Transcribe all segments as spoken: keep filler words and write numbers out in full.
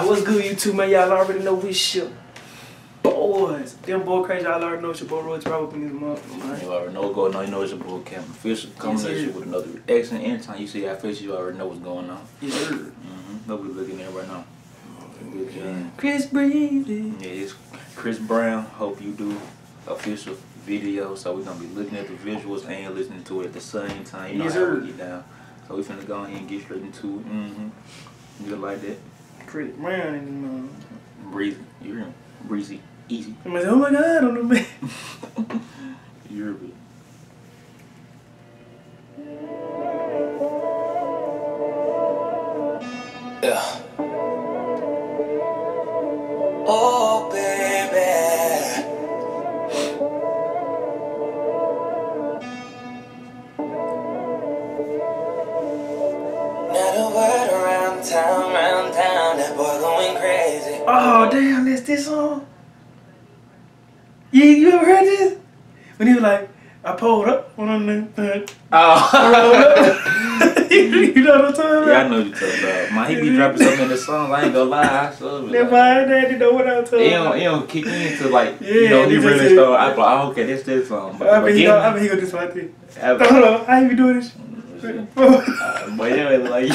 what's good, YouTube, man? Y'all already know we shit. Boys. Them boy crazy, y'all already know it's your boy Roy Rob up in this motherfucker, man. You already know what's going on. You know it's your boy Cam Official coming at you with another reaction. Anytime you see our face, you already know what's going on. Yes, sir. Mm-hmm. Nobody looking at right now. Good job. Chris Breezy. Yeah, it's Chris Brown. Hope you do official video. So we're gonna be looking at the visuals and listening to it at the same time. You know yes, how sir. we get down. So we finna go ahead and get straight into it. Mm-hmm. You like that? Chris Brown and um, Breezy. You hear him? Breezy. Easy. I'm like, oh my god, on the man. You hear me? Yeah. Oh, baby. Now the word around town, around town, that boy going crazy. Oh, damn, that's this song? Yeah, you ever heard this? When he was like, I pulled up on the thing. Oh. You know what I'm talking about? Yeah, I know what you're talking about. Man, he be dropping so many songs, I ain't gonna lie. I saw it. Never mind that, you know what I'm talking It about. don't, it don't kick me into like, Yeah, you know, he it just really is. started. I be like, oh, okay, that's this song. But, I but mean, he then, gonna, I mean, he gonna do something. I be- Hold on, how you be doing this? uh, but yeah, like,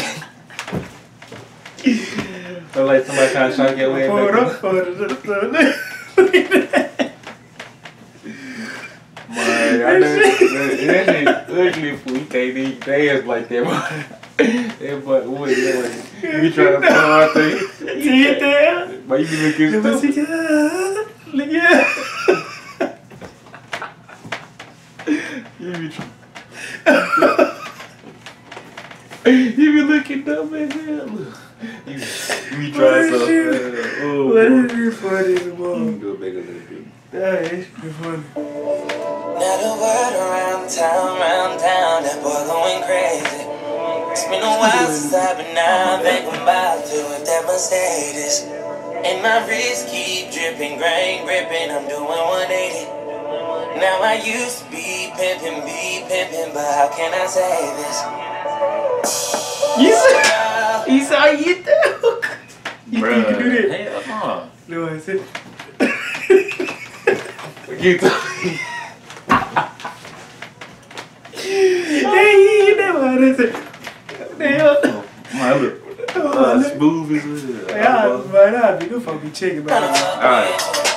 but like somebody trying to shock your way Pulled back. up, pulled up, pulled up. Man, I know that shit ugly if we can't eat dance like that, boy. That boy, what, yeah, like, you trying to pull out there. You hit there? But you be looking Let me see, stupid. God. Look, yeah. You be trying. You be looking dumb as hell. You, you be trying What so is you? uh, oh, What boy. is this funny, boy? Mm, do it big a little bit. That is funny. Now the word around town, around town, that boy going crazy. It's been a while since I've been out, think I'm about to hit that Mercedes. And my wrist keep dripping, grain gripping, I'm doing one eighty. Now I used to be pimping, be pimping, but how can I say this? You saw, you saw you hit that hook. You Bruh, think you can do that? hell no. No, I said. You th- Hey, you never heard that. Damn. My look. Uh, smooth as well. Yeah, but I'll be good for me checking about it. Alright.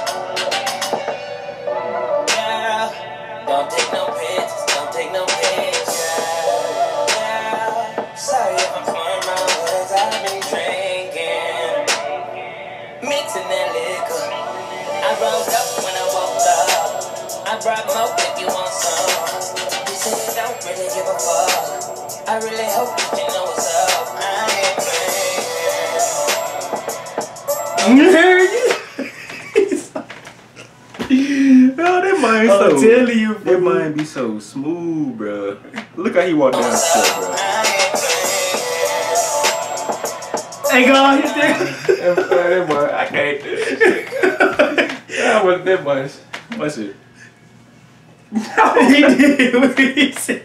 Yeah, don't take no pictures, don't take no pictures. Yeah, sorry if I'm slurring my words, I've been drinking, mixing that liquor. I rolled up when I woke up. I brought milk if you want some. You say you don't really give a fuck. I really hope that you know what's up. I ain't Oh, that mind I'm so. telling you, That mind be so smooth, bro. Look how he walk down the step, bro. Hey, God, hit that. That boy, I can't do this shit. That was that much. What's it? He did what he said.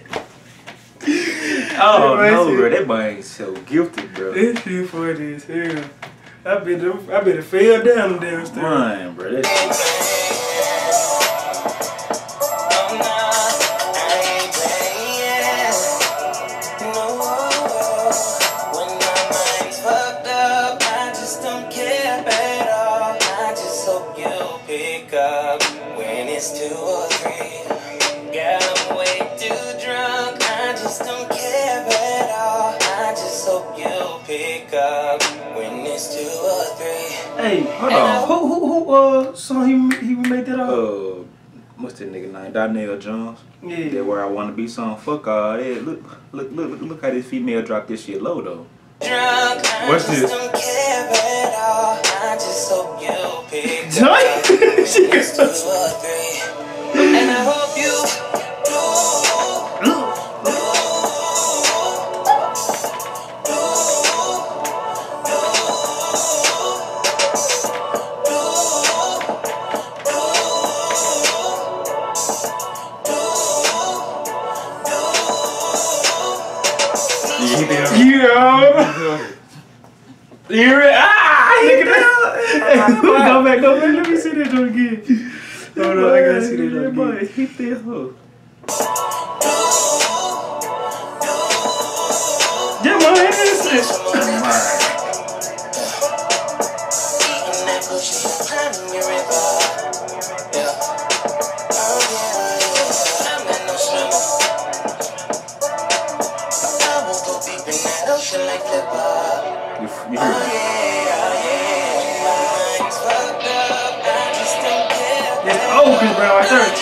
Oh That no, boy bro. That boy ain't so gifted, bro. This shit funny as hell. I better, I better fell down them downstairs. Run, bro. That shit. Two or three, girl, I'm way too drunk. I just don't care at all. I just hope you'll pick up when it's two or three. Hey, hold Who, on. who, who, uh, song he, he made that off? Uh, what's that nigga name? Donnell Jones. Yeah. That Where I Wanna Be song. Fuck all that. Look, look, look, look how this female dropped this shit low though. Drunk, I What's just this? don't care at all. I just hope you'll pick up Joy? She when it's two goes. or three. And I hope you do. Yeah. You hear it? Ah! Look at that. Go back, go back. Let me see that joint again. Hold on, I gotta see that joint again. Hit that hoe. Yeah, my head is this. You hear me? That's the old Chris Brown right there.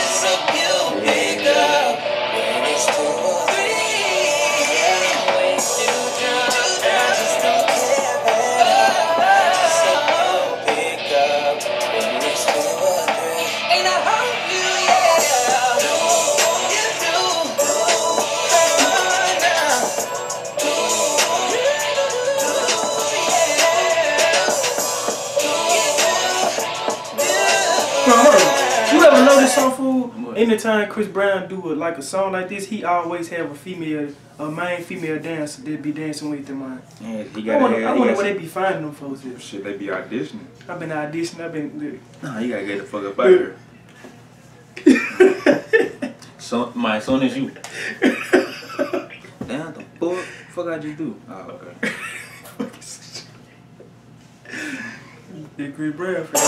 You ever notice some fool? Anytime Chris Brown do it like a song like this, he always have a female, a main female dancer that be dancing with him. Man. Yeah, he I gotta wonder, have, I wonder he where got they be finding them folks at. shit, they be auditioning. I've been auditioning. I've been. Nah, you gotta get the fuck up out here. So, my, as soon as you. Damn, the fuck, fuck I just do? Oh, okay. That Chris Brown for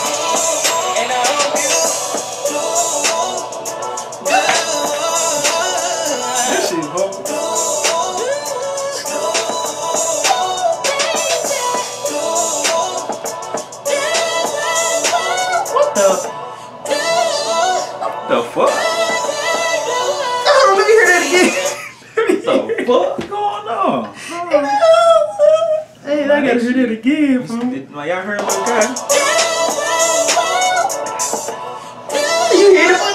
that shit hard. What the? The fuck? Oh, let me hear that again. The fuck going on? Hey, I gotta hear that again, fool. Like, y'all heard my guy? You hear it?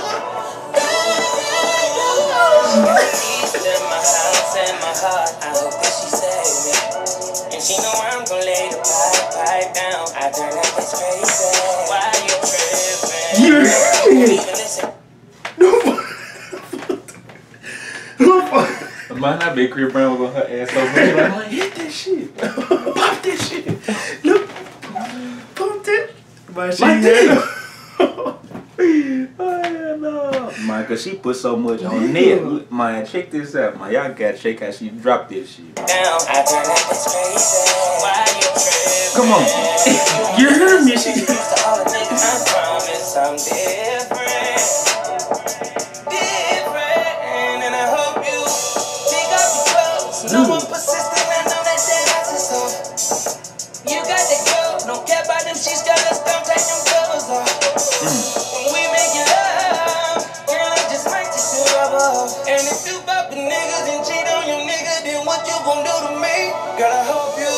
She know I'm gonna lay the pipe, pipe down. I turn up this crazy. Why you tripping? You Might not be Chris Brown was on her ass so much. Like, like, hit that shit. Pop that shit. Look. Pump that. But she Like had that. Oh, yeah, no. Man, cause she put so much on net. Man, check this out, man. Y'all gotta check how she dropped this shit. Down. I turn up this crazy. Why you tripping? Come on. You heard me. She All the niggas, I promise I'm different. Different. And I hope you take off your clothes. No one persistent. I know that shit has its own. You got the go. Don't care about them. She's got us. Don't take them clothes off. When we make it up, girl, I just might just do rubber. And if you bop the niggas and cheat on your nigga, then what you gon' do to me? Girl, I hope you.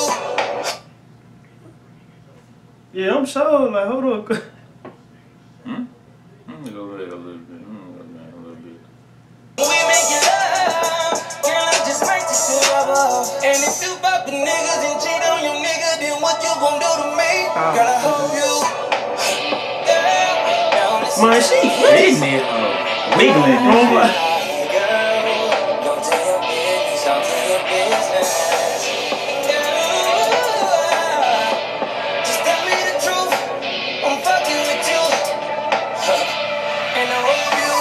Yeah, I'm sure. Like, hold on. Hmm? I'm gonna go back a little bit. I'm gonna go back a little bit. We make it up, girl, I just might just do rubber. And if you bop the niggas and cheat on your nigga, then what you gon' do to me? Girl, I hope you. Girl, Man, she Hitting it, uh, wiggling Oh and my. shit. girl, don't tell your business, don't tell your business. Girl, just tell me the truth, I'm fucking with you. And I hope you.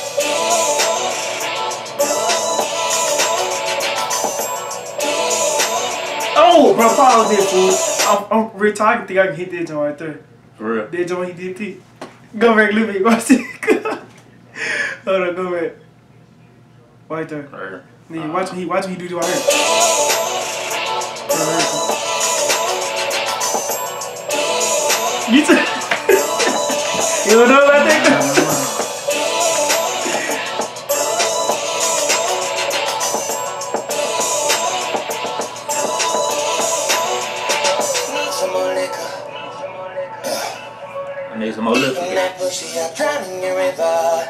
Oh, bro, pause this, fool. I'm, I'm retired. I think I can hit that joint right there. For real. That joint he did too. Go back, look at me. Watch it. Hold on, go back. Right there. Right. Yeah, watch when he watch when he do this right here. You too. You don't know about that? Need some more liquor. I need some more liquor. In that pussy, I'm drowning in your river.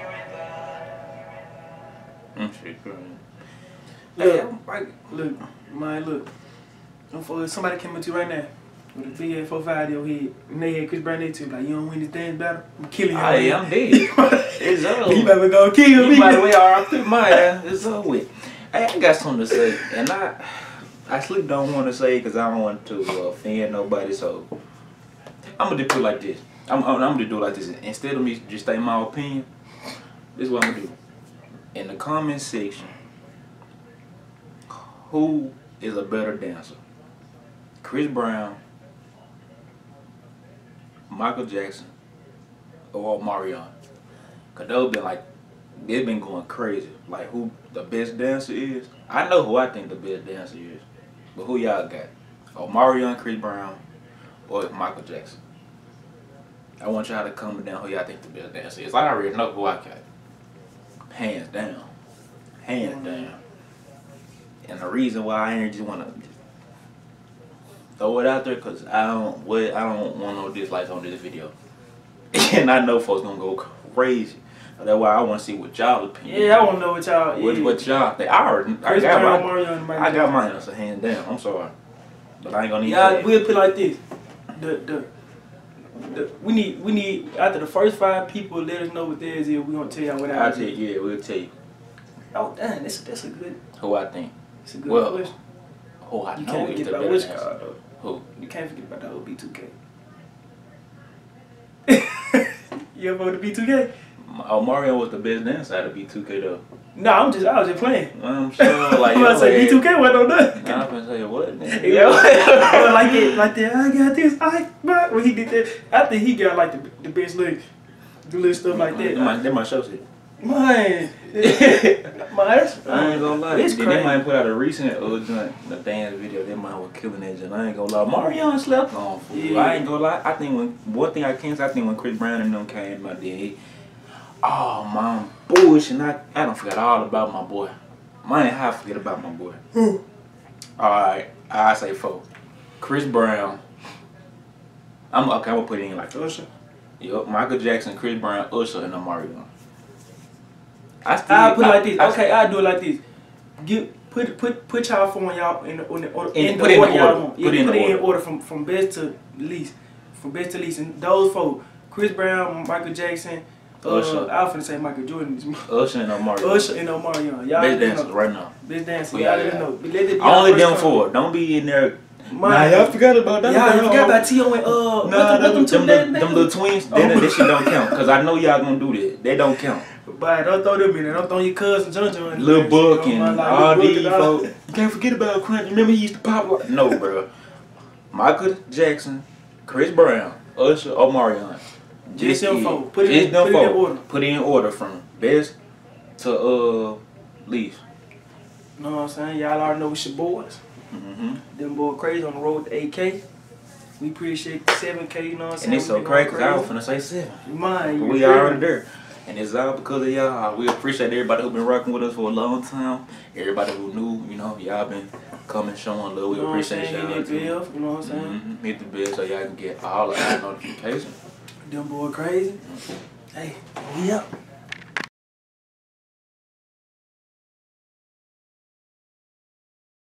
Mm, shit, good. Look, right, look, man, look. I'm for somebody came up to you right now with a big ass four five in your head, and they had Chris Brown there too. Like, you don't win this dance battle, I'm killing you. Oh, yeah, I'm dead. It's over. You better go kill me. By the way, all right, through mine, it's over with. Hey, I got something to say, and I, I sleep don't want to say because I don't want to uh, offend nobody. So I'm gonna just put it like this. I'm, I'm, I'm gonna do it like this. Instead of me just stating my opinion, this is what I'm gonna do. In the comment section, who is a better dancer? Chris Brown, Michael Jackson, or Omarion? Cause they've been like, they've been going crazy. Like who the best dancer is? I know who I think the best dancer is, but who y'all got? Omarion, Chris Brown, or Michael Jackson? I want y'all to comment down who y'all think the best dancer is. I already know who I got. Hands down. Hands down. And the reason why I ain't just want to throw it out there, because I don't what I don't want no dislikes on this video. And I know folks gonna go crazy. That's why I want to see what y'all opinion. Yeah, I want to know what y'all. What, yeah. what y'all think? I already. I Chris got Brown, my. Mario, and Michael I got Jackson. mine. So hands down. I'm sorry, but I ain't gonna need. Yeah, we'll put it like this. The the. The, we need we need after the first five people let us know what theirs is. We gonna tell y'all what I'll ours tell is. you. Yeah, we'll tell you Oh damn, that's that's a good. who I think. That's a good Well, question. Who I You know can't is forget the about better which dancer. card though. Who? You can't forget about the old B two K. You ever voted B two K? Oh, Mario was the best dancer out of B two K though. No, I'm just I was just playing. I'm sure, like, I'm about to say B two K wasn't on that. Nah, I'm gonna say what? Yeah, like it, like that. I got this. I but when he did that, I think he got like the the best look, the little stuff like that. That might, that might show shit. Man, man, that's, I ain't gonna lie. It's Then crazy. they might put out a recent uh, joint, the dance video. They might was killing that joint. I ain't gonna lie. Marion slept on. Fool. Yeah. I ain't gonna lie. I think when one thing I can't say, I think when Chris Brown and them came out there, he, oh man, bullshit. I I don't forget all about my boy. Man, how I forget about my boy. Hmm. All right, I say four. Chris Brown. I'm okay. I'm gonna put it in like Usher. Yup, Michael Jackson, Chris Brown, Usher, and Omarion. I still. I put it I- like this. I- Okay, I do it like this. Get put put put y'all phone y'all in the, on the, on, In- in put the it in order y'all order. want. Put Yeah, it in put the it in order. order from from best to least, from best to least. And those four: Chris Brown, Michael Jackson, uh, Usher. I was finna say Michael Jordan. Is Usher and Omarion. Usher and Omarion. Y'all Best let dancers know. right now. Best dancer. Oh, Y'all yeah, let yeah. know. But let it be Only y'all them first four. Don't be in there. time. Nah, Man, y'all forgot about that. Y'all Nah, forgot about T O and uh, Nah, what them, them, them, two them, that, them little twins, they, that shit don't count. Cause I know y'all gonna do that. They don't count. But don't throw them in there. Don't throw your cousin John John. Lil Book and Like, all Lil Book these and all- folks. You can't forget about Crunch. Remember he used to pop like no, bro. Michael Jackson, Chris Brown, Usher, Omarion. Just them it. four. Put it Just in- them put it in four. order. Put it in order from best to uh least. You know what I'm saying? Y'all already know it's your boys. Mm-hmm. Them boy crazy on the road to eight K. We appreciate the seven K, you know what I'm saying? And it's so We crazy going because I was finna say seven. Mine, But you we feel already me? there. And it's all because of y'all. We appreciate everybody who been rocking with us for a long time. Everybody who knew, you know, y'all been coming, showing love. We You know what I'm appreciate saying? y'all. Hit that too. bell, you know what I'm saying? Mm-hmm. Hit the bell so y'all can get all the notifications. Them boy crazy. Hey, we up.